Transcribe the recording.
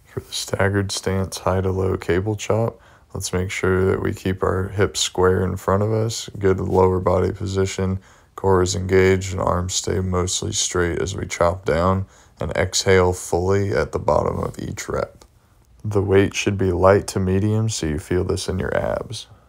For the staggered stance high to low cable chop, let's make sure that we keep our hips square in front of us, good lower body position, core is engaged, and arms stay mostly straight as we chop down, and exhale fully at the bottom of each rep. The weight should be light to medium so you feel this in your abs.